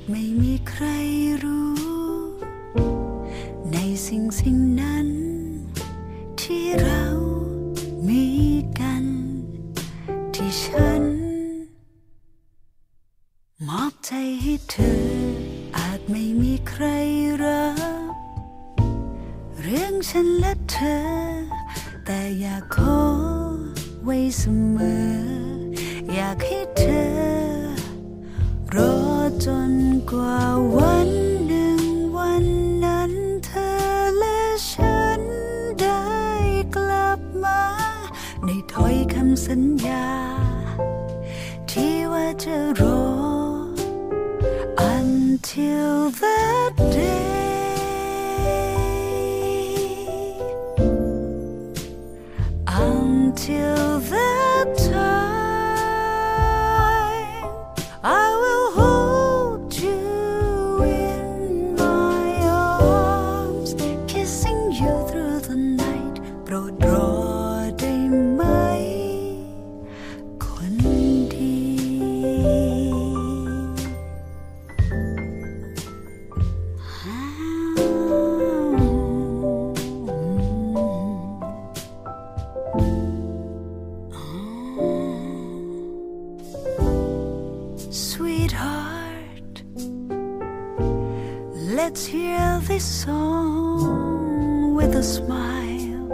ไม่มีใครรู้ในสิ่งนั้นที่เรามีกันที่ฉันมอบใจให้เธออาจไม่มีใครรับเรื่องฉันและเธอแต่อยากขอไว้เสมออยากให้เธอรอจนกว่าวันหนึ่งวันนั้นเธอและฉันได้กลับมาในถ้อยคำสัญญาที่ว่าจะรอ until that day。Until that time, I will hold you in my arms, kissing you through the night. โปรดรอได้ไหมคนดี Sweetheart, let's hear this song with a smile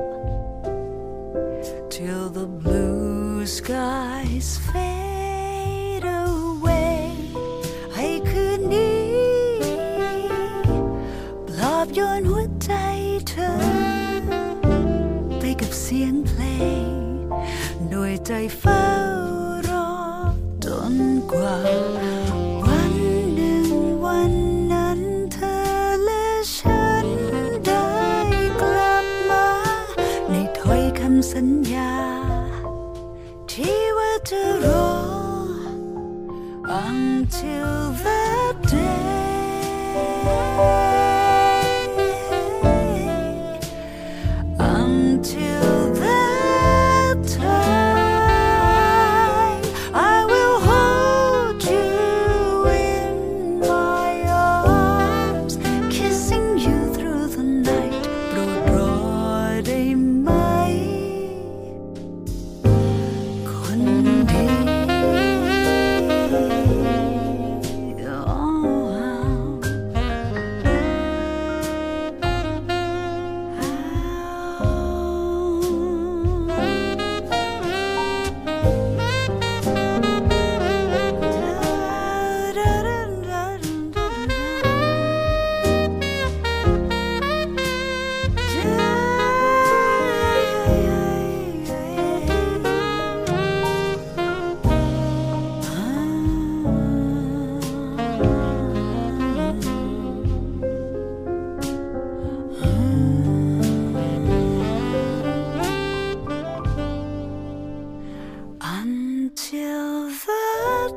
till the blue skies fade away. ให้คืนนี้ปลอบโยนหัวใจเธอไปกับเสียงเพลงโดยใจเฝ้ารอจนกว่าวันหนึ่งวันนั้นเธอและฉันได้กลับมาในถ้อยคำสัญญาที่ว่าจะรอ until that day。Until that time, I will hold you in my arms, kissing you through the night. โปรดรอได้ไหมคนดี Until that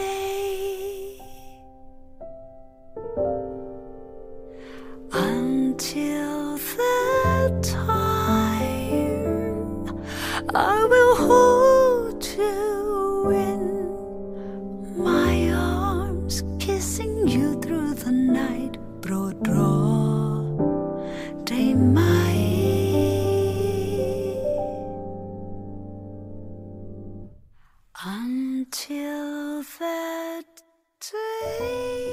day，until that time, I will hold you in my arms, kissing you through the night. โปรดรอได้ไหมUntil that day